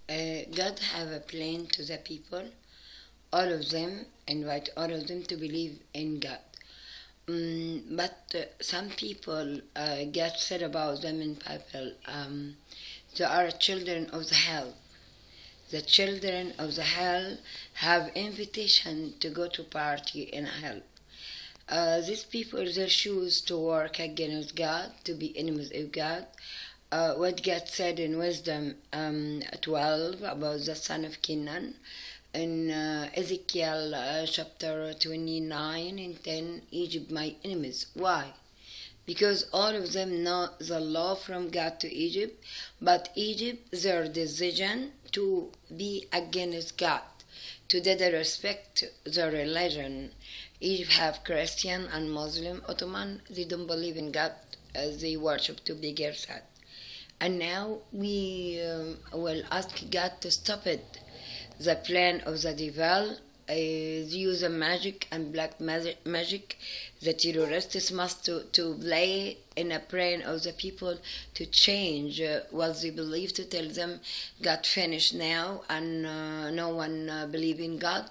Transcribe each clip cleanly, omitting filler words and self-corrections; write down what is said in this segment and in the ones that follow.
God have a plan to the people, all of them, invite all of them to believe in God. But some people get said about them in Bible. They are children of the hell. The children of the hell have invitation to go to party in hell. These people, they choose to work against God, to be enemies of God. What God said in Wisdom 12 about the son of Canaan, in Ezekiel chapter 29 and 10, Egypt my enemies. Why? Because all of them know the law from God to Egypt, but Egypt, their decision to be against God, to disrespect the religion. Egypt have Christian and Muslim, Ottoman, they don't believe in God, they worship to bigger God. And now we will ask God to stop it. The plan of the devil is use of magic and black magic. The terrorists must to play in a brain of the people to change what they believe, to tell them God finished now and no one believe in God.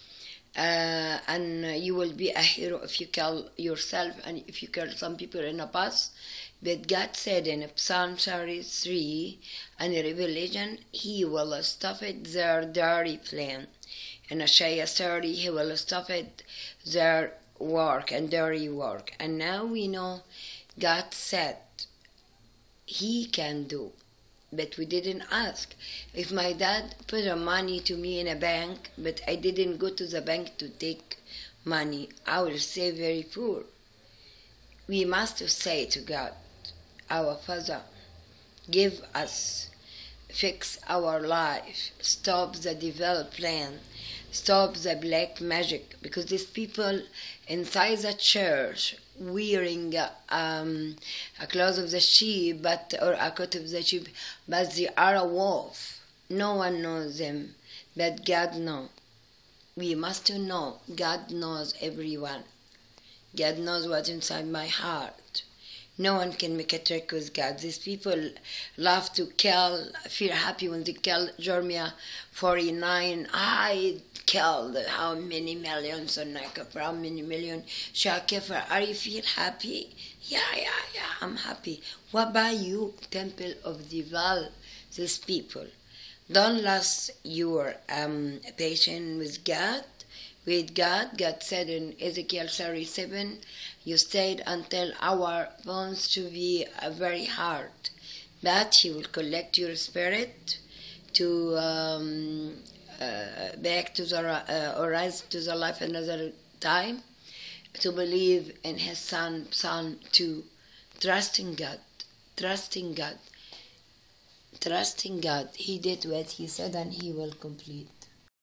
And you will be a hero if you kill yourself and if you kill some people in a bus. But God said in Psalm 33 and Revelation, He will stop it, their dirty plan. In Isaiah 30, He will stop it, their work and dirty work. And now we know God said He can do, but we didn't ask. If my dad put the money to me in a bank, but I didn't go to the bank to take money, I will say very poor. We must say to God, our Father, give us, fix our life, stop the devil plan, stop the black magic, because these people inside the church wearing a cloth of the sheep, or a coat of the sheep, but they are a wolf. No one knows them, but God knows. We must know God knows everyone. God knows what's inside my heart. No one can make a trick with God. These people love to kill, feel happy when they kill Jeremiah 49. I killed how many millions on Nakafar, how many million Shakafar. Are you feel happy? Yeah, I'm happy. What about you, temple of the Val, these people? Don't lose your patience with God. With God, God said in Ezekiel 37, you stayed until our bones to be very hard. But He will collect your spirit to back to the or rise to the life another time, to believe in His Son, Psalm 2, trusting God, trusting God, trusting God. He did what He said and He will complete.